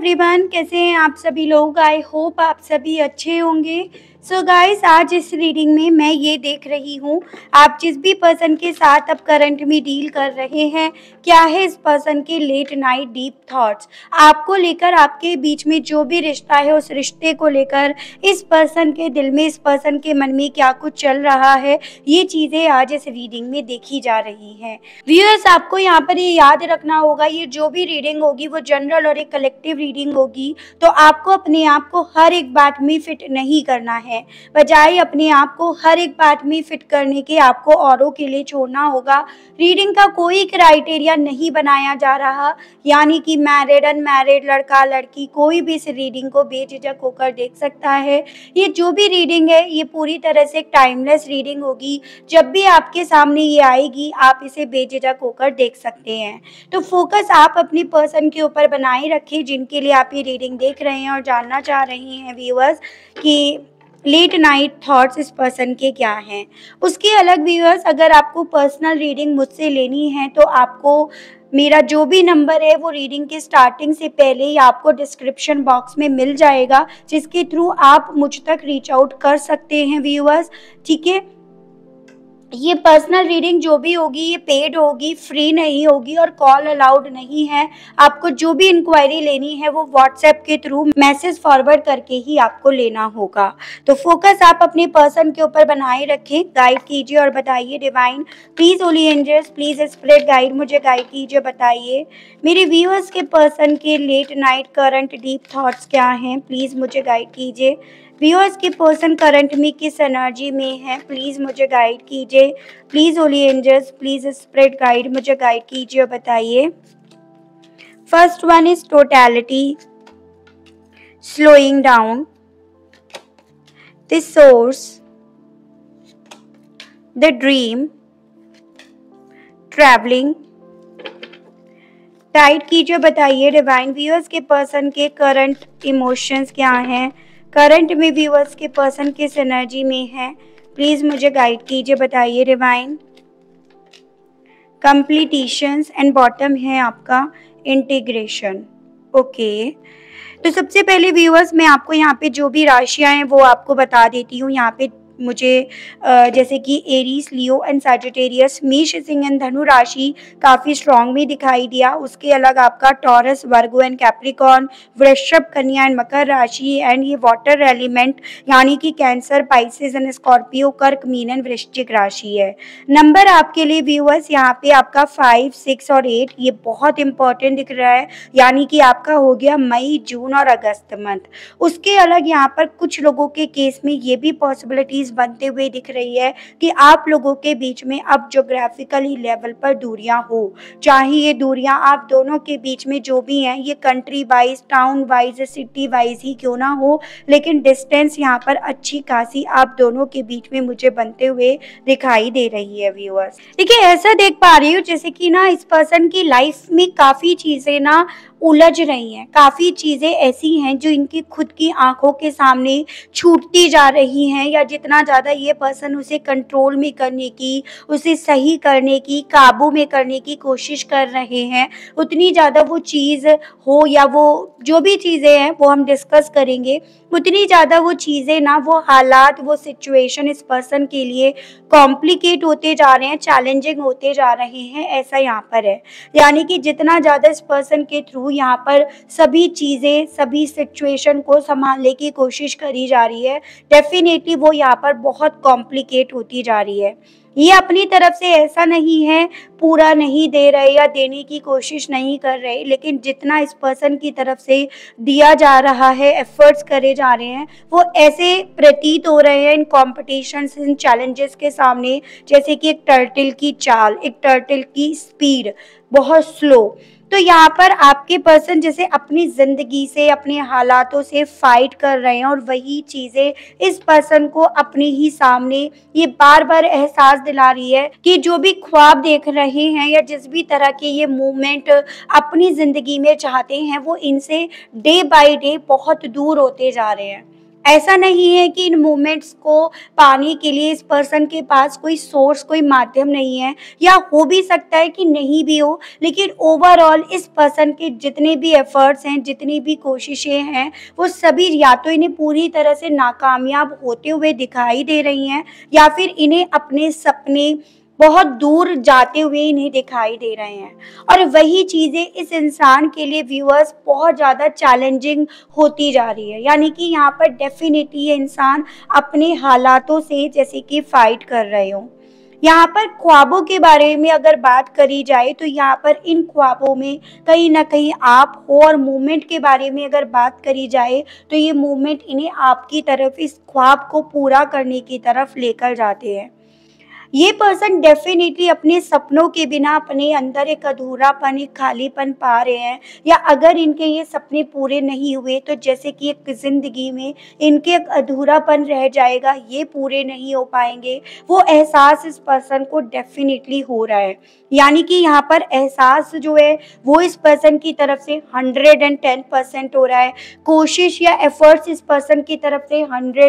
Everyone, कैसे हैं आप सभी लोग। आई होप आप सभी अच्छे होंगे। सो गाइस, आज इस रीडिंग में मैं ये देख रही हूँ आप जिस भी पर्सन के साथ अब करंट में डील कर रहे हैं, क्या है इस पर्सन के लेट नाइट डीप थॉट्स आपको लेकर। आपके बीच में जो भी रिश्ता है उस रिश्ते को लेकर इस पर्सन के दिल में, इस पर्सन के मन में क्या कुछ चल रहा है, ये चीज़ें आज इस रीडिंग में देखी जा रही हैं। व्यूअर्स, आपको यहाँ पर ये याद रखना होगा, ये जो भी रीडिंग होगी वो जनरल और एक कलेक्टिव रीडिंग होगी। तो आपको अपने आप को हर एक बात में फिट नहीं करना है, बजाय अपने आप को हर एक बात में फिट करने के आपको औरों के लिए छोड़ना होगा। रीडिंग का कोई क्राइटेरिया नहीं बनाया जा रहा, यानी कि मैरिड अनमैरिड, लड़का लड़की, कोई भी इस रीडिंग को बेझिझक होकर देख सकता है। ये जो भी रीडिंग है ये पूरी तरह से एक टाइमलेस रीडिंग होगी। जब भी आपके सामने ये आएगी आप इसे बेझिझक होकर देख सकते हैं। तो फोकस आप अपनी पर्सन के ऊपर बनाए रखें जिनके लिए आप ये रीडिंग देख रहे हैं और जानना चाह रहे हैं व्यूअर्स कि लेट नाइट थॉट्स इस पर्सन के क्या हैं। उसके अलग व्यूअर्स, अगर आपको पर्सनल रीडिंग मुझसे लेनी है तो आपको मेरा जो भी नंबर है वो रीडिंग के स्टार्टिंग से पहले ही आपको डिस्क्रिप्शन बॉक्स में मिल जाएगा, जिसके थ्रू आप मुझ तक रीच आउट कर सकते हैं व्यूअर्स। ठीक है, ये पर्सनल रीडिंग जो भी होगी ये पेड होगी, फ्री नहीं होगी और कॉल अलाउड नहीं है। आपको जो भी इंक्वायरी लेनी है वो व्हाट्सएप के थ्रू मैसेज फॉरवर्ड करके ही आपको लेना होगा। तो फोकस आप अपने पर्सन के ऊपर बनाए रखें, गाइड कीजिए और बताइए divine please, holy angels please spirit guide, मुझे गाइड कीजिए, बताइए मेरे व्यूअर्स के पर्सन के late night current deep thoughts क्या हैं, प्लीज मुझे गाइड कीजिए। व्यूअर्स के पर्सन करंट में किस एनर्जी में है, प्लीज मुझे गाइड कीजिए। Please holy angels please spirit guide, मुझे गाइड कीजिए और बताइए। First one is totality, slowing down, the source, the dream, travelling. Guide कीजिए, बताइए डिवाइन व्यूअर्स के पर्सन के करंट इमोशंस क्या हैं, करंट में व्यूअर्स के पर्सन किस एनर्जी में है, प्लीज मुझे गाइड कीजिए, बताइए डिवाइन। कंप्लीटिशंस एंड बॉटम है आपका इंटीग्रेशन। ओके, तो सबसे पहले व्यूअर्स मैं आपको यहाँ पे जो भी राशियां हैं वो आपको बता देती हूँ। यहाँ पे मुझे जैसे कि एरीज, लियो एंड सैजिटेरियस, मेष, सिंह एंड धनु राशि काफ़ी स्ट्रांग में दिखाई दिया। उसके अलग आपका टॉरस, वर्गो एंड कैप्रिकॉर्न, वृषभ, कन्या एंड मकर राशि एंड ये वाटर एलिमेंट यानी कि कैंसर, पाइसेस एंड स्कॉर्पियो, कर्क, मीन एंड वृश्चिक राशि है। नंबर आपके लिए व्यूअर्स यहाँ पे आपका 5, 6 और 8 ये बहुत इंपॉर्टेंट दिख रहा है, यानी कि आपका हो गया मई, जून और अगस्त मंथ। उसके अलग यहाँ पर कुछ लोगों के केस में ये भी पॉसिबिलिटीज बनते हुए दिख रही है कि आप लोगों के बीच में अब ज्योग्राफिकली लेवल पर दूरियां हो, चाहे ये दूरियां आप दोनों के बीच में जो भी हैं ये country wise, town wise, city wise ही क्यों ना हो, लेकिन डिस्टेंस यहाँ पर अच्छी खासी आप दोनों के बीच में मुझे बनते हुए दिखाई दे रही है व्यूअर्स। देखिए, ऐसा देख पा रही हूँ जैसे कि ना इस पर्सन की लाइफ में काफी चीजें ना उलझ रही हैं, काफ़ी चीज़ें ऐसी हैं जो इनकी खुद की आंखों के सामने छूटती जा रही हैं, या जितना ज़्यादा ये पर्सन उसे कंट्रोल में करने की, उसे सही करने की, काबू में करने की कोशिश कर रहे हैं, उतनी ज़्यादा वो चीज़ हो या वो जो भी चीज़ें हैं वो हम डिस्कस करेंगे, उतनी ज़्यादा वो चीज़ें ना, वो हालात, वो सिचुएशन इस पर्सन के लिए कॉम्प्लिकेट होते जा रहे हैं, चैलेंजिंग होते जा रहे हैं, ऐसा यहाँ पर है। यानी कि जितना ज़्यादा इस पर्सन के थ्रू यहाँ पर सभी चीज़ें, सभी सिचुएशन को संभालने की कोशिश करी जा रही है, डेफिनेटली वो यहाँ पर बहुत कॉम्प्लिकेट होती जा रही है। ये अपनी तरफ से ऐसा नहीं है पूरा नहीं दे रहे या देने की कोशिश नहीं कर रहे, लेकिन जितना इस पर्सन की तरफ से दिया जा रहा है, एफर्ट्स करे जा रहे हैं, वो ऐसे प्रतीत हो रहे हैं इन कॉम्पिटिशन्स, इन चैलेंजेस के सामने जैसे कि एक टर्टल की चाल, एक टर्टल की स्पीड बहुत स्लो। तो यहाँ पर आपके पर्सन जैसे अपनी जिंदगी से, अपने हालातों से फाइट कर रहे हैं और वही चीजें इस पर्सन को अपने ही सामने ये बार बार एहसास दिला रही है कि जो भी ख्वाब देख रहे हैं या जिस भी तरह के ये मूवमेंट अपनी जिंदगी में चाहते हैं वो इनसे डे बाय डे बहुत दूर होते जा रहे हैं। ऐसा नहीं है कि इन मोमेंट्स को पाने के लिए इस पर्सन के पास कोई सोर्स, कोई माध्यम नहीं है, या हो भी सकता है कि नहीं भी हो, लेकिन ओवरऑल इस पर्सन के जितने भी एफर्ट्स हैं, जितनी भी कोशिशें हैं, वो सभी या तो इन्हें पूरी तरह से नाकामयाब होते हुए दिखाई दे रही हैं, या फिर इन्हें अपने सपने बहुत दूर जाते हुए इन्हें दिखाई दे रहे हैं। और वही चीज़ें इस इंसान के लिए व्यूअर्स बहुत ज़्यादा चैलेंजिंग होती जा रही है। यानी कि यहाँ पर डेफ़िनिटली ये इंसान अपने हालातों से जैसे कि फ़ाइट कर रहे हों। यहाँ पर ख्वाबों के बारे में अगर बात करी जाए तो यहाँ पर इन ख्वाबों में कहीं न कहीं आप हो, और मूवमेंट के बारे में अगर बात करी जाए तो ये मूवमेंट इन्हें आपकी तरफ, इस ख्वाब को पूरा करने की तरफ लेकर जाते हैं। ये पर्सन डेफ़िनिटली अपने सपनों के बिना अपने अंदर एक अधूरापन, एक खालीपन पा रहे हैं, या अगर इनके ये सपने पूरे नहीं हुए तो जैसे कि एक ज़िंदगी में इनके एक अधूरापन रह जाएगा, ये पूरे नहीं हो पाएँगे, वो एहसास इस पर्सन को डेफ़िनिटली हो रहा है। यानी कि यहाँ पर एहसास जो है वो इस पर्सन की तरफ से 110% हो रहा है, कोशिश या एफ़र्ट्स इस पर्सन की तरफ से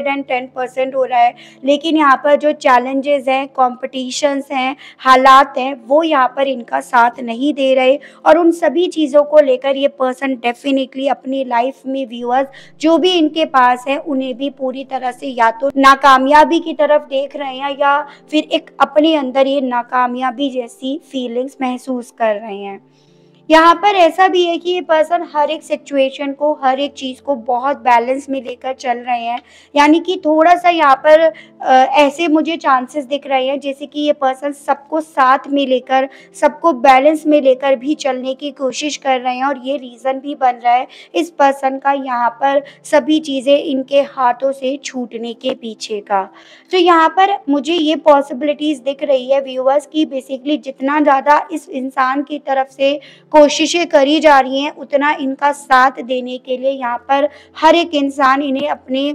110% हो रहा है, लेकिन यहाँ पर जो चैलेंजेस हैं, कॉम्पिटिशन्स हैं, हालात हैं, वो यहाँ पर इनका साथ नहीं दे रहे, और उन सभी चीज़ों को लेकर ये पर्सन डेफ़िनिटली अपनी लाइफ में व्यूअर्स जो भी इनके पास है उन्हें भी पूरी तरह से या तो नाकामयाबी की तरफ देख रहे हैं, या फिर एक अपने अंदर ये नाकामयाबी जैसी फीलिंग्स महसूस कर रहे हैं। यहाँ पर ऐसा भी है कि ये पर्सन हर एक सिचुएशन को, हर एक चीज़ को बहुत बैलेंस में लेकर चल रहे हैं। यानी कि थोड़ा-सा यहाँ पर ऐसे मुझे चांसेस दिख रहे हैं जैसे कि ये पर्सन सबको साथ में लेकर, सबको बैलेंस में लेकर भी चलने की कोशिश कर रहे हैं, और ये रीज़न भी बन रहा है इस पर्सन का यहाँ पर सभी चीज़ें इनके हाथों से छूटने के पीछे का। तो यहाँ पर मुझे ये पॉसिबिलिटीज़ दिख रही है व्यूअर्स कि बेसिकली जितना ज़्यादा इस इंसान की तरफ से कोशिशें करी जा रही हैं, उतना इनका साथ देने के लिए यहाँ पर हर एक इंसान इन्हें अपने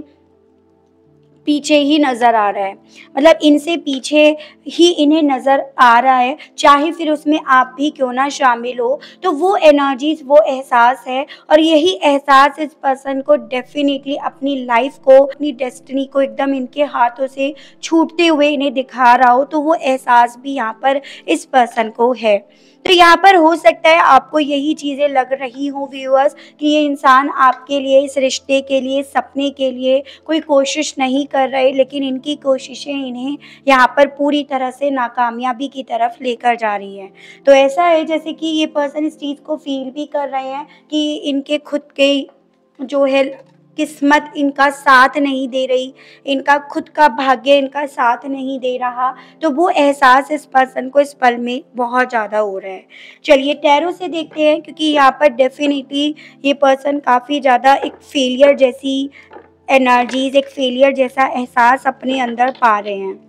पीछे ही नज़र आ रहा है। मतलब इनसे पीछे ही इन्हें नज़र आ रहा है, चाहे फिर उसमें आप भी क्यों ना शामिल हो। तो वो एनर्जीज़, वो एहसास है, और यही एहसास इस पर्सन को डेफ़िनिटली अपनी लाइफ़ को, अपनी डेस्टिनी को एकदम इनके हाथों से छूटते हुए इन्हें दिखा रहा हो, तो वो एहसास भी यहाँ पर इस पर्सन को है। तो यहाँ पर हो सकता है आपको यही चीज़ें लग रही हों व्यूअर्स कि ये इंसान आपके लिए, इस रिश्ते के लिए, सपने के लिए कोई कोशिश नहीं कर रहे, लेकिन इनकी कोशिशें इन्हें यहाँ पर पूरी तरह से नाकामयाबी की तरफ लेकर जा रही हैं। तो ऐसा है जैसे कि ये पर्सन इस चीज़ को फ़ील भी कर रहे हैं कि इनके खुद के जो है किस्मत इनका साथ नहीं दे रही, इनका खुद का भाग्य इनका साथ नहीं दे रहा, तो वो एहसास इस पर्सन को इस पल में बहुत ज़्यादा हो रहा है। चलिए टैरो से देखते हैं, क्योंकि यहाँ पर डेफ़िनिटली ये पर्सन काफ़ी ज़्यादा एक फेलियर जैसी एनर्जीज़, एक फेलियर जैसा एहसास अपने अंदर पा रहे हैं।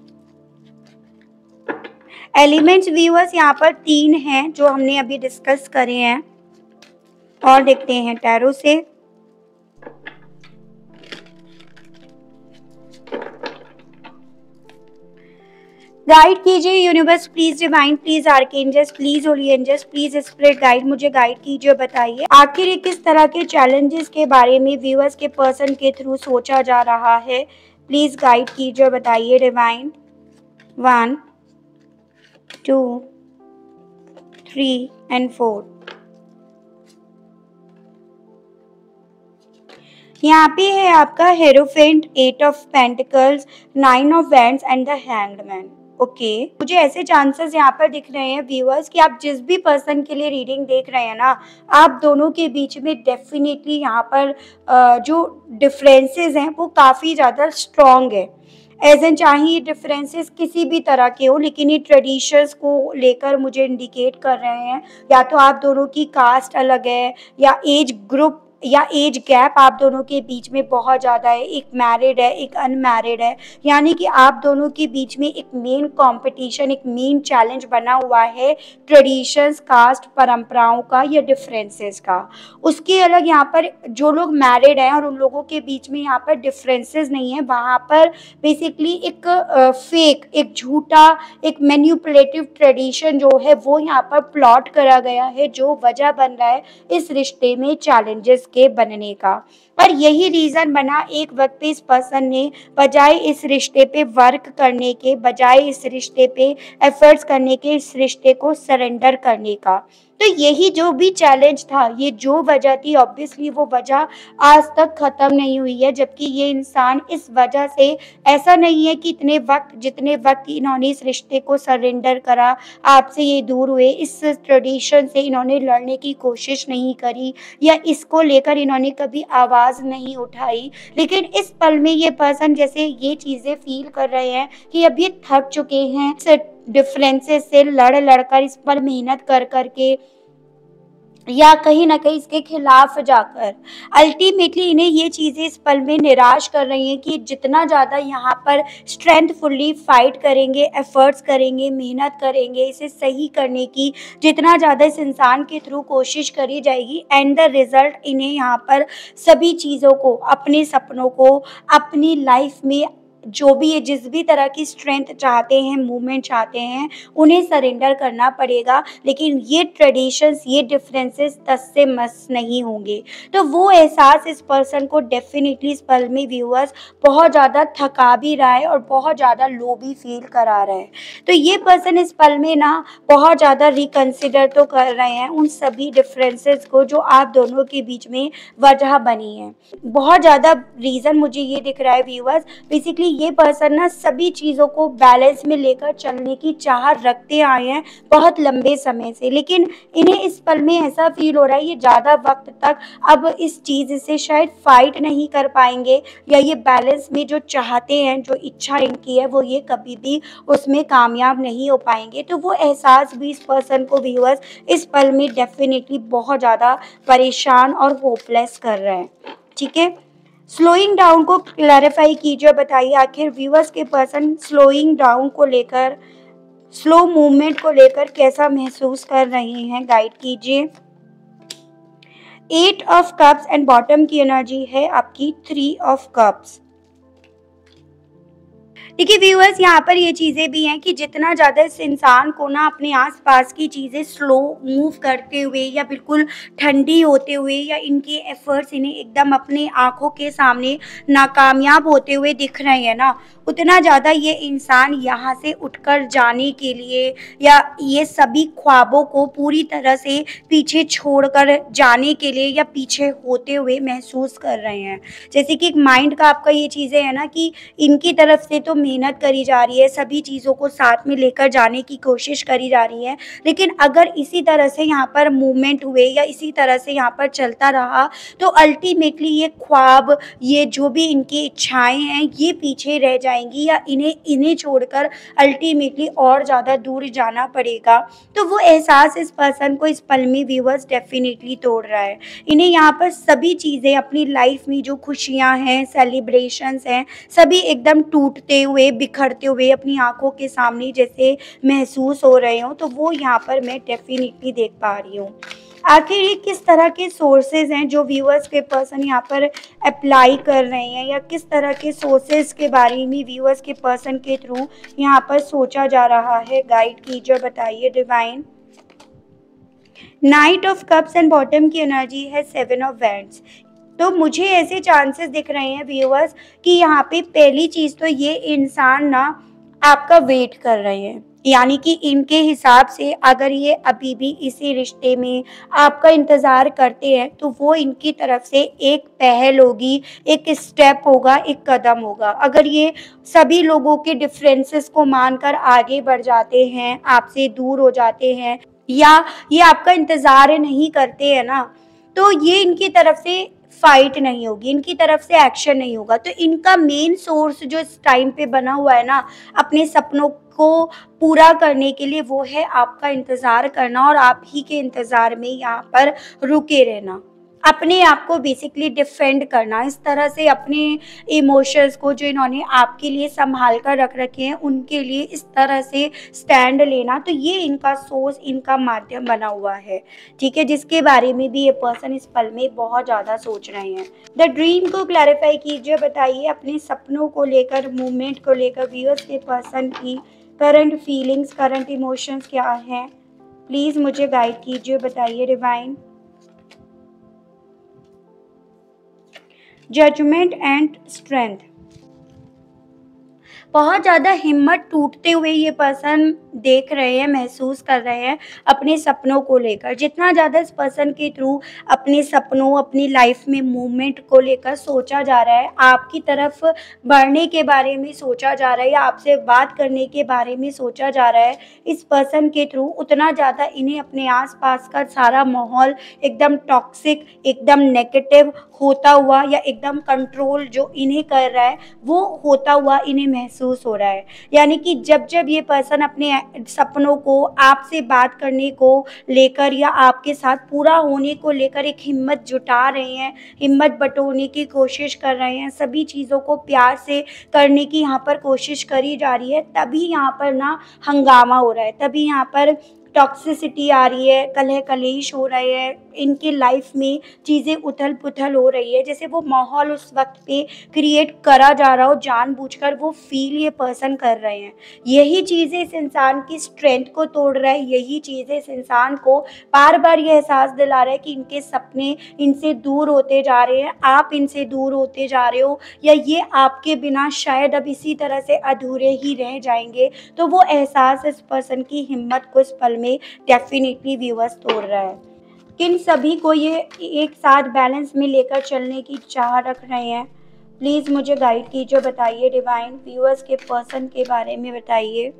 एलिमेंट्स व्यूअर्स यहाँ पर 3 हैं जो हमने अभी डिस्कस करे हैं, और देखते हैं टैरो से। गाइड कीजिए universe, please divine, please archangels, please holy angels, please spirit guide, मुझे गाइड कीजिए, बताइए आखिर ये किस तरह के चैलेंजेस के बारे में व्यूअर्स के पर्सन के थ्रू सोचा जा रहा है। प्लीज गाइड कीजिए, बताइए डिवाइन। 1 2 3 and 4। यहाँ पे है आपका hierophant, 8 of pentacles, 9 of wands and the hanged man. Okay, मुझे ऐसे चांसेस यहाँ पर दिख रहे हैं व्यूअर्स कि आप जिस भी पर्सन के लिए रीडिंग देख रहे हैं ना, आप दोनों के बीच में डेफिनेटली यहाँ पर जो डिफरेंसेस हैं वो काफ़ी ज़्यादा स्ट्रॉन्ग है। एज एन चाहे ये डिफरेंसेस किसी भी तरह के हो, लेकिन ये ट्रेडिशंस को लेकर मुझे इंडिकेट कर रहे हैं। या तो आप दोनों की कास्ट अलग है, या एज ग्रुप या एज गैप आप दोनों के बीच में बहुत ज़्यादा है, एक मैरिड है, एक अनमैरिड है। यानी कि आप दोनों के बीच में एक मेन कंपटीशन, एक मेन चैलेंज बना हुआ है ट्रेडिशंस, कास्ट, परंपराओं का या डिफरेंसेस का। उसके अलग यहाँ पर जो लोग मैरिड हैं और उन लोगों के बीच में यहाँ पर डिफरेंसेस नहीं है, वहाँ पर बेसिकली एक फेक, एक झूठा, एक मैनिपुलेटिव ट्रेडिशन जो है वो यहाँ पर प्लॉट करा गया है, जो वजह बन रहा है इस रिश्ते में चैलेंजेस के बनने का। और यही रीज़न बना एक वक़्त पे इस पर्सन ने बजाय इस रिश्ते पे वर्क करने के, बजाय इस रिश्ते पे एफ़र्ट्स करने के, इस रिश्ते को सरेंडर करने का। तो यही जो भी चैलेंज था, ये जो वजह थी, ऑब्वियसली वो वजह आज तक ख़त्म नहीं हुई है, जबकि ये इंसान इस वजह से, ऐसा नहीं है कि इतने वक़्त जितने वक़्त इन्होंने इस रिश्ते को सरेंडर करा, आपसे ये दूर हुए, इस ट्रेडिशन से इन्होंने लड़ने की कोशिश नहीं करी या इसको लेकर इन्होंने कभी आवाज़ नहीं उठाई। लेकिन इस पल में ये पर्सन जैसे ये चीज़ें फ़ील कर रहे हैं कि अब ये थक चुके हैं इस डिफरेंसेस से लड़-लड़ कर, इस पर मेहनत कर के, या कहीं न कहीं इसके खिलाफ जाकर। अल्टीमेटली इन्हें ये चीज़ें इस पल में निराश कर रही हैं कि जितना ज़्यादा यहाँ पर स्ट्रेंथफुली फाइट करेंगे, एफर्ट्स करेंगे, मेहनत करेंगे इसे सही करने की, जितना ज़्यादा इस इंसान के थ्रू कोशिश करी जाएगी, एंड द रिज़ल्ट इन्हें यहाँ पर सभी चीज़ों को, अपने सपनों को, अपनी लाइफ़ में जो भी है, जिस भी तरह की स्ट्रेंथ चाहते हैं, मूवमेंट चाहते हैं, उन्हें सरेंडर करना पड़ेगा। लेकिन ये ट्रेडिशंस, ये डिफरेंसेस तस से मस नहीं होंगे। तो वो एहसास इस पर्सन को डेफ़िनिटली इस पल में व्यूअर्स बहुत ज़्यादा थका भी रहा है और बहुत ज़्यादा लो भी फ़ील करा रहा है। तो ये पर्सन इस पल में ना बहुत ज़्यादा रिकंसिडर तो कर रहे हैं उन सभी डिफरेंसेस को जो आप दोनों के बीच में वजह बनी है। बहुत ज़्यादा रीज़न मुझे ये दिख रहा है व्यूअर्स, बेसिकली ये पर्सन ना सभी चीज़ों को बैलेंस में लेकर चलने की चाह रखते आए हैं बहुत लंबे समय से, लेकिन इन्हें इस पल में ऐसा फील हो रहा है ये ज़्यादा वक्त तक अब इस चीज़ से शायद फाइट नहीं कर पाएंगे, या ये बैलेंस में जो चाहते हैं, जो इच्छा इनकी है, वो ये कभी भी उसमें कामयाब नहीं हो पाएंगे। तो वो एहसास भी इस पर्सन को व्यूअर्स इस पल में डेफिनेटली बहुत ज़्यादा परेशान और होपलेस कर रहे हैं। ठीक है, स्लोइंग डाउन को क्लैरिफाई कीजिए और बताइए आखिर व्यूअर्स के पर्सन स्लोइंग डाउन को लेकर, स्लो मूवमेंट को लेकर कैसा महसूस कर रहे हैं, गाइड कीजिए। 8 ऑफ कप्स एंड बॉटम की एनर्जी है आपकी 3 ऑफ कप्स। देखिए व्यूअर्स, यहाँ पर ये चीज़ें भी हैं कि जितना ज़्यादा इस इंसान को ना अपने आसपास की चीज़ें स्लो मूव करते हुए या बिल्कुल ठंडी होते हुए, या इनके एफर्ट्स इन्हें एकदम अपनी आंखों के सामने नाकामयाब होते हुए दिख रहे हैं ना, उतना ज़्यादा ये इंसान यहाँ से उठकर जाने के लिए, या ये सभी ख्वाबों को पूरी तरह से पीछे छोड़कर जाने के लिए या पीछे होते हुए महसूस कर रहे हैं। जैसे कि एक माइंड का आपका ये चीज़ें है ना कि इनकी तरफ से तो मेहनत करी जा रही है, सभी चीज़ों को साथ में लेकर जाने की कोशिश करी जा रही है, लेकिन अगर इसी तरह से यहाँ पर मूवमेंट हुए या इसी तरह से यहाँ पर चलता रहा तो अल्टीमेटली ये ख्वाब, ये जो भी इनकी इच्छाएं हैं, ये पीछे रह जाएंगी, या इन्हें छोड़कर अल्टीमेटली और ज़्यादा दूर जाना पड़ेगा। तो वो एहसास इस पर्सन को इस पल में व्यूअर्स डेफिनेटली तोड़ रहा है। इन्हें यहाँ पर सभी चीज़ें अपनी लाइफ में जो खुशियाँ हैं, सेलिब्रेशंस हैं, सभी एकदम टूटते हुए, बिखरते हुए अपनी आंखों के सामने जैसे महसूस हो रहे हो, तो वो यहाँ पर मैं डेफिनेटली देख पा रही हूँ। आखिर ये किस तरह के सोर्सेज हैं जो व्यूअर्स के पर्सन यहाँ पर अप्लाई कर रहे हैं, या किस तरह के सोर्सेज के बारे में व्यूअर्स के पर्सन के थ्रू यहाँ पर सोचा जा रहा है, गाइड कीजिए, बताइए divine. Knight of cups and bottom की एनर्जी है 7 ऑफ वैंड्स। तो मुझे ऐसे चांसेस दिख रहे हैं व्यूअर्स कि यहाँ पे पहली चीज़ तो ये इंसान ना आपका वेट कर रहे हैं, यानी कि इनके हिसाब से अगर ये अभी भी इसी रिश्ते में आपका इंतज़ार करते हैं तो वो इनकी तरफ से एक पहल होगी, एक स्टेप होगा, एक कदम होगा। अगर ये सभी लोगों के डिफरेंसेस को मानकर आगे बढ़ जाते हैं, आपसे दूर हो जाते हैं, या ये आपका इंतज़ार नहीं करते हैं ना, तो ये इनकी तरफ से फाइट नहीं होगी, इनकी तरफ से एक्शन नहीं होगा। तो इनका मेन सोर्स जो इस टाइम पे बना हुआ है ना अपने सपनों को पूरा करने के लिए, वो है आपका इंतज़ार करना और आप ही के इंतज़ार में यहाँ पर रुके रहना, अपने आप को बेसिकली डिफेंड करना, इस तरह से अपने इमोशंस को जो इन्होंने आपके लिए संभाल कर रख रखे हैं उनके लिए इस तरह से स्टैंड लेना। तो ये इनका सोर्स, इनका माध्यम बना हुआ है, ठीक है, जिसके बारे में भी ये पर्सन इस पल में बहुत ज़्यादा सोच रहे हैं। द ड्रीम को क्लैरिफाई कीजिए, बताइए अपने सपनों को लेकर, मूवमेंट को लेकर व्यूअर्स के पर्सन की करंट फीलिंग्स, करंट इमोशंस क्या हैं, प्लीज़ मुझे गाइड कीजिए, बताइए डिवाइन। Judgement and strength. बहुत ज़्यादा हिम्मत टूटते हुए ये पर्सन देख रहे हैं, महसूस कर रहे हैं अपने सपनों को लेकर। जितना ज़्यादा इस पर्सन के थ्रू अपने सपनों, अपनी लाइफ में मूवमेंट को लेकर सोचा जा रहा है, आपकी तरफ बढ़ने के बारे में सोचा जा रहा है या आपसे बात करने के बारे में सोचा जा रहा है इस पर्सन के थ्रू, उतना ज़्यादा इन्हें अपने आस-पास का सारा माहौल एकदम टॉक्सिक, एकदम नेगेटिव होता हुआ या एकदम कंट्रोल जो इन्हें कर रहा है, वो होता हुआ इन्हें महसूस हो रहा है। यानी कि जब-जब ये पर्सन अपने सपनों को आपसे बात करने को लेकर या आपके साथ पूरा होने को लेकर एक हिम्मत जुटा रहे हैं, हिम्मत बटोरने की कोशिश कर रहे हैं, सभी चीज़ों को प्यार से करने की यहाँ पर कोशिश करी जा रही है, तभी यहाँ पर ना हंगामा हो रहा है, तभी यहाँ पर टॉक्सिसिटी आ रही है, कलह कलेश हो रहे हैं, इनकी लाइफ में चीज़ें उथल-पुथल हो रही है। जैसे वो माहौल उस वक़्त पे क्रिएट करा जा रहा हो, जानबूझकर वो फ़ील ये पर्सन कर रहे हैं। यही चीज़ें इस इंसान की स्ट्रेंथ को तोड़ रहा है, यही चीज़ें इस इंसान को बार-बार ये एहसास दिला रहा है कि इनके सपने इनसे दूर होते जा रहे हैं, आप इनसे दूर होते जा रहे हो या ये आपके बिना शायद अब इसी तरह से अधूरे ही रह जाएँगे। तो वो एहसास इस पर्सन की हिम्मत को इस पल में डेफ़िनिटली व्यूअर्स तोड़ रहा है। किन सभी को ये एक साथ बैलेंस में लेकर चलने की चाह रख रहे हैं? प्लीज़ मुझे गाइड कीजिए, बताइए डिवाइन व्यूअर्स के पर्सन के बारे में बताइए।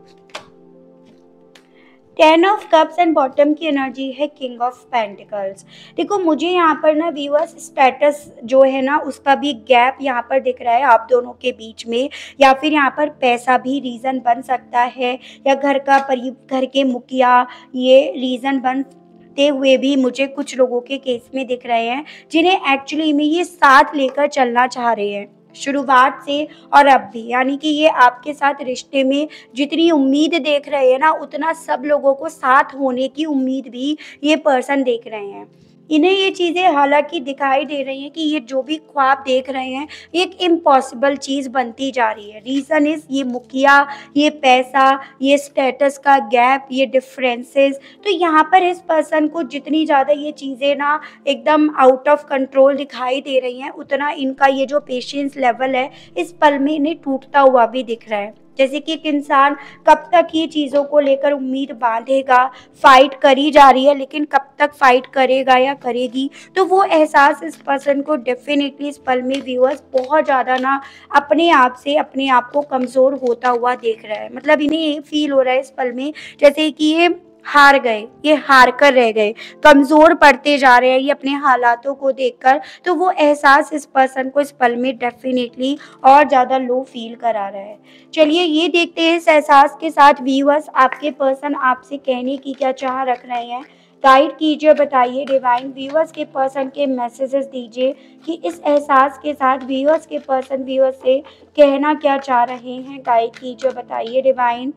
10 ऑफ कप्स एंड बॉटम की एनर्जी है किंग ऑफ पेंटिकल्स। देखो मुझे यहाँ पर ना व्यूअर्स स्टेटस जो है ना उसका भी गैप यहाँ पर दिख रहा है आप दोनों के बीच में, या फिर यहाँ पर पैसा भी रीज़न बन सकता है या घर के मुखिया ये रीज़न बनते हुए भी मुझे कुछ लोगों के केस में दिख रहे हैं जिन्हें एक्चुअली में ये साथ लेकर चलना चाह रहे हैं शुरुआत से और अब भी। यानी कि ये आपके साथ रिश्ते में जितनी उम्मीद देख रहे हैं ना, उतना सब लोगों को साथ होने की उम्मीद भी ये पर्सन देख रहे हैं। इन्हें ये चीज़ें हालांकि दिखाई दे रही हैं कि ये जो भी ख्वाब देख रहे हैं एक इम्पॉसिबल चीज़ बनती जा रही है। रीज़न इज़ ये मुखिया, ये पैसा, ये स्टेटस का गैप, ये डिफरेंसेस। तो यहाँ पर इस पर्सन को जितनी ज़्यादा ये चीज़ें ना एकदम आउट ऑफ कंट्रोल दिखाई दे रही हैं, उतना इनका ये जो पेशेंस लेवल है इस पल में इन्हें टूटता हुआ भी दिख रहा है। जैसे कि एक इंसान कब तक ये चीज़ों को लेकर उम्मीद बांधेगा, फाइट करी जा रही है लेकिन कब तक फाइट करेगा या करेगी। तो वो एहसास इस पर्सन को डेफिनेटली इस पल में व्यूअर्स बहुत ज़्यादा ना अपने आप से अपने आप को कमज़ोर होता हुआ देख रहा है। मतलब इन्हें ये फील हो रहा है इस पल में जैसे कि ये हार कर रह गए, कमज़ोर पड़ते जा रहे हैं ये अपने हालातों को देखकर। तो वो एहसास इस पर्सन को इस पल में डेफिनेटली और ज़्यादा लो फील करा रहा है। चलिए ये देखते हैं इस एहसास के साथ व्यूअर्स आपके पर्सन आपसे कहने की क्या चाह रख रहे हैं। गाइड कीजिए, बताइए डिवाइन व्यूअर्स के पर्सन के मैसेजेस दीजिए कि इस एहसास के साथ व्यूअर्स के पर्सन व्यूअर्स से कहना क्या चाह रहे हैं। गाइड कीजिए, बताइए divine.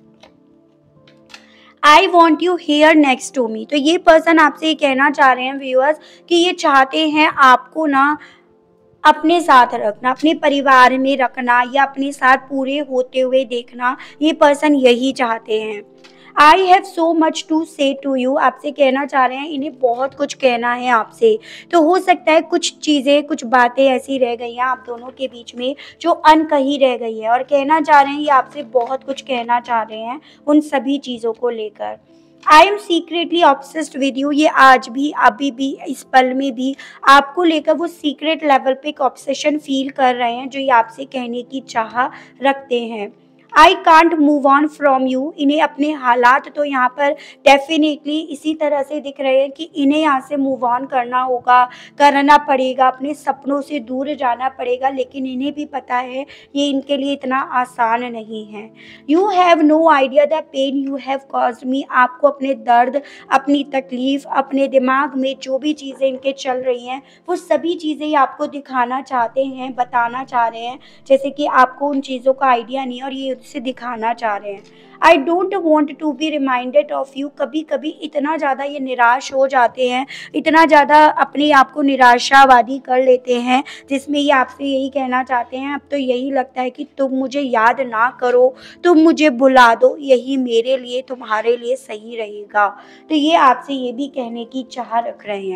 I want you here next to me. तो ये पर्सन आपसे ये कहना चाह रहे हैं व्यूअर्स कि ये चाहते हैं आपको ना अपने साथ रखना, अपने परिवार में रखना या अपने साथ पूरे होते हुए देखना, ये पर्सन यही चाहते हैं। I have so much to say to you. आपसे कहना चाह रहे हैं इन्हें बहुत कुछ कहना है आपसे। तो हो सकता है कुछ चीज़ें, कुछ बातें ऐसी रह गई हैं आप दोनों के बीच में जो अनकही रह गई है और कहना चाह रहे हैं ये आपसे बहुत कुछ कहना चाह रहे हैं उन सभी चीज़ों को लेकर। I am secretly obsessed with you. ये आज भी, अभी भी, इस पल में भी आपको लेकर वो सीक्रेट लेवल पे एक ऑब्सेशन फील कर रहे हैं जो ये आपसे कहने की चाह रखते हैं। I can't move on from you. इन्हें अपने हालात तो यहाँ पर डेफिनेटली इसी तरह से दिख रहे हैं कि इन्हें यहाँ से मूव ऑन करना होगा, करना पड़ेगा, अपने सपनों से दूर जाना पड़ेगा, लेकिन इन्हें भी पता है ये इनके लिए इतना आसान नहीं है। You have no idea the pain you have caused me. आपको अपने दर्द, अपनी तकलीफ़, अपने दिमाग में जो भी चीज़ें इनके चल रही हैं वो सभी चीज़ें ये आपको दिखाना चाहते हैं, बताना चाह रहे हैं, जैसे कि आपको उन चीज़ों का आइडिया नहीं है और ये से दिखाना चाह रहे हैं। I don't want to be reminded of you. कभी कभी इतना ज़्यादा ये निराश हो जाते हैं, इतना ज़्यादा अपने आप को निराशावादी कर लेते हैं जिसमें ये आपसे यही कहना चाहते हैं अब तो यही लगता है कि तुम मुझे याद ना करो, तुम मुझे भुला दो, यही मेरे लिए, तुम्हारे लिए सही रहेगा। तो ये आपसे ये भी कहने की चाह रख रहे हैं।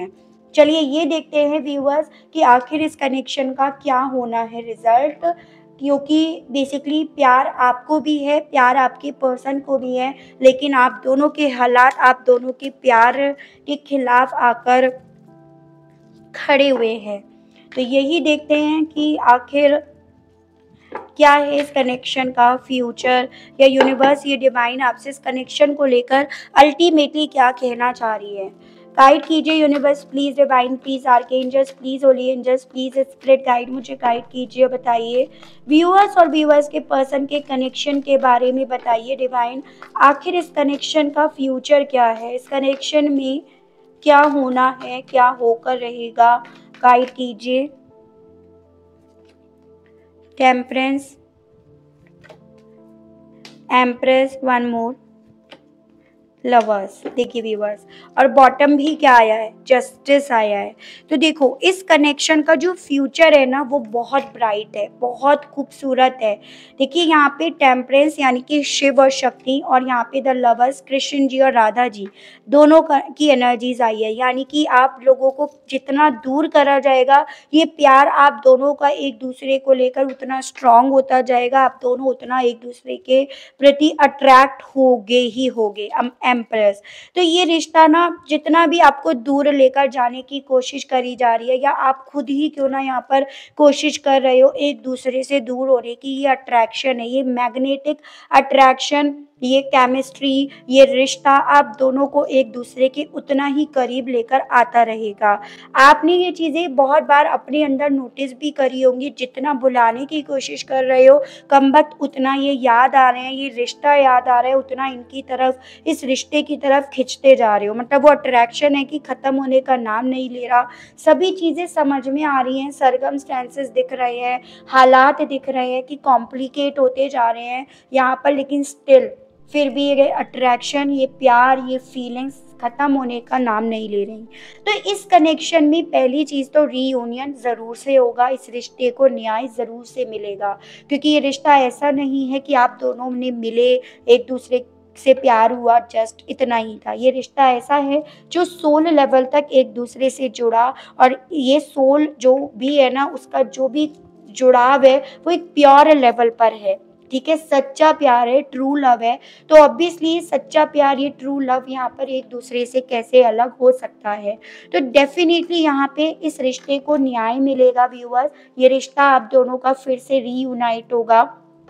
चलिए ये देखते हैं व्यूअर्स कि आखिर इस कनेक्शन का क्या होना है रिजल्ट, क्योंकि बेसिकली प्यार आपको भी है, प्यार आपके पर्सन को भी है, लेकिन आप दोनों के हालात आप दोनों के प्यार के खिलाफ आकर खड़े हुए हैं। तो यही देखते हैं कि आखिर क्या है इस कनेक्शन का फ्यूचर, या यूनिवर्स ये डिवाइन आपसे इस कनेक्शन को लेकर अल्टीमेटली क्या कहना चाह रही है। गाइड कीजिए universe please, divine please, archangels please, holy angels please, spirit guide, मुझे गाइड कीजिए, बताइए व्यूअर्स और व्यूअर्स के पर्सन के कनेक्शन के बारे में बताइए डिवाइन। आखिर इस कनेक्शन का फ्यूचर क्या है, इस कनेक्शन में क्या होना है, क्या होकर रहेगा, गाइड कीजिए। Temperance, empress, one more, lovers. देखिए व्यूअर्स, और बॉटम भी क्या आया है, जस्टिस आया है। तो देखो इस कनेक्शन का जो फ्यूचर है ना वो बहुत ब्राइट है, बहुत खूबसूरत है। देखिए यहाँ पे टेम्परेंस यानी कि शिव और शक्ति, और यहाँ पे द लवर्स कृष्ण जी और राधा जी दोनों की एनर्जीज आई है। यानी कि आप लोगों को जितना दूर करा जाएगा, ये प्यार आप दोनों का एक दूसरे को लेकर उतना स्ट्रांग होता जाएगा, आप दोनों उतना एक दूसरे के प्रति अट्रैक्ट होगे ही होगे। एम्प्रेस, तो ये रिश्ता ना जितना भी आपको दूर लेकर जाने की कोशिश करी जा रही है, या आप खुद ही क्यों ना यहाँ पर कोशिश कर रहे हो एक दूसरे से दूर होने की, ये अट्रैक्शन है, ये मैग्नेटिक अट्रैक्शन, ये केमिस्ट्री, ये रिश्ता आप दोनों को एक दूसरे के उतना ही करीब लेकर आता रहेगा। आपने ये चीज़ें बहुत बार अपने अंदर नोटिस भी करी होंगी, जितना भुलाने की कोशिश कर रहे हो कमबख्त उतना ये याद आ रहे हैं, ये रिश्ता याद आ रहा है, उतना इनकी तरफ, इस रिश्ते की तरफ खिंचते जा रहे हो। मतलब वो अट्रैक्शन है कि ख़त्म होने का नाम नहीं ले रहा। सभी चीज़ें समझ में आ रही हैं, सरकमस्टेंसेस दिख रहे हैं, हालात दिख रहे हैं कि कॉम्प्लिकेट होते जा रहे हैं यहाँ पर, लेकिन स्टिल फिर भी ये अट्रैक्शन, ये प्यार, ये फीलिंग्स खत्म होने का नाम नहीं ले रही। तो इस कनेक्शन में पहली चीज़ तो रीयूनियन ज़रूर से होगा, इस रिश्ते को न्याय ज़रूर से मिलेगा, क्योंकि ये रिश्ता ऐसा नहीं है कि आप दोनों ने मिले, एक दूसरे से प्यार हुआ, जस्ट इतना ही था। ये रिश्ता ऐसा है जो सोल लेवल तक एक दूसरे से जुड़ा, और ये सोल जो भी है ना उसका जो भी जुड़ाव है वो एक प्योर लेवल पर है। ठीक है, सच्चा प्यार है, ट्रू लव है। तो ऑब्वियसली सच्चा प्यार, ये ट्रू लव यहाँ पर एक दूसरे से कैसे अलग हो सकता है। तो डेफिनेटली यहाँ पे इस रिश्ते को न्याय मिलेगा व्यूअर्स, ये रिश्ता आप दोनों का फिर से रीयूनाइट होगा।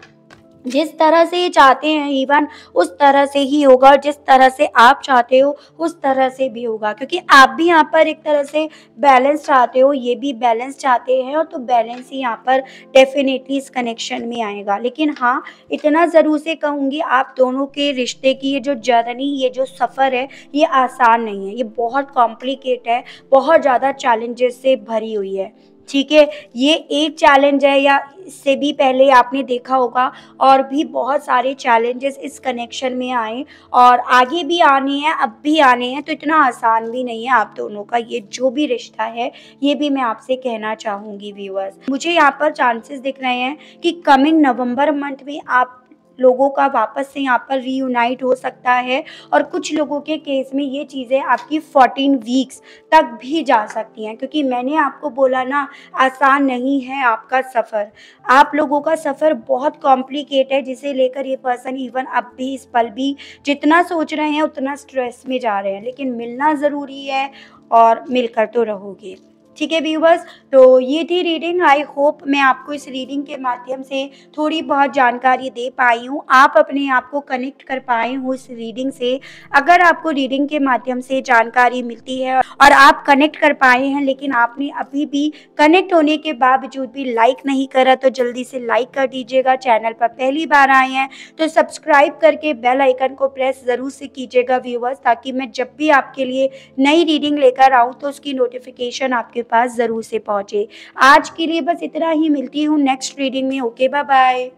जिस तरह से ये चाहते हैं इवन उस तरह से ही होगा, और जिस तरह से आप चाहते हो उस तरह से भी होगा, क्योंकि आप भी यहाँ पर एक तरह से बैलेंस चाहते हो, ये भी बैलेंस चाहते हैं, और तो बैलेंस ही यहाँ पर डेफिनेटली इस कनेक्शन में आएगा। लेकिन हाँ, इतना ज़रूर से कहूँगी, आप दोनों के रिश्ते की ये जो जर्नी, ये जो सफ़र है, ये आसान नहीं है, ये बहुत कॉम्प्लिकेट है, बहुत ज़्यादा चैलेंजेस से भरी हुई है। ठीक है, ये एक चैलेंज है, या इससे भी पहले आपने देखा होगा और भी बहुत सारे चैलेंजेस इस कनेक्शन में आए, और आगे भी आने हैं, अब भी आने हैं। तो इतना आसान भी नहीं है आप दोनों का ये जो भी रिश्ता है, ये भी मैं आपसे कहना चाहूँगी व्यूअर्स। मुझे यहाँ पर चांसेस दिख रहे हैं कि कमिंग नवंबर मंथ में आप लोगों का वापस से यहाँ पर रीयूनाइट हो सकता है, और कुछ लोगों के केस में ये चीज़ें आपकी 14 वीक्स तक भी जा सकती हैं, क्योंकि मैंने आपको बोला ना, आसान नहीं है आपका सफ़र। आप लोगों का सफ़र बहुत कॉम्प्लिकेट है, जिसे लेकर ये पर्सन इवन अब भी इस पल भी जितना सोच रहे हैं उतना स्ट्रेस में जा रहे हैं, लेकिन मिलना ज़रूरी है, और मिलकर तो रहोगे। ठीक है व्यूवर्स, तो ये थी रीडिंग। आई होप मैं आपको इस रीडिंग के माध्यम से थोड़ी बहुत जानकारी दे पाई हूँ, आप अपने आप को कनेक्ट कर पाए हो इस रीडिंग से। अगर आपको रीडिंग के माध्यम से जानकारी मिलती है और आप कनेक्ट कर पाए हैं, लेकिन आपने अभी भी कनेक्ट होने के बावजूद भी लाइक नहीं करा, तो जल्दी से लाइक कर दीजिएगा। चैनल पर पहली बार आए हैं तो सब्सक्राइब करके बेल आइकन को प्रेस ज़रूर से कीजिएगा व्यूवर्स, ताकि मैं जब भी आपके लिए नई रीडिंग लेकर आऊँ तो उसकी नोटिफिकेशन आपके पास ज़रूर से पहुँचे। आज के लिए बस इतना ही, मिलती हूँ नेक्स्ट रीडिंग में। Okay, bye bye.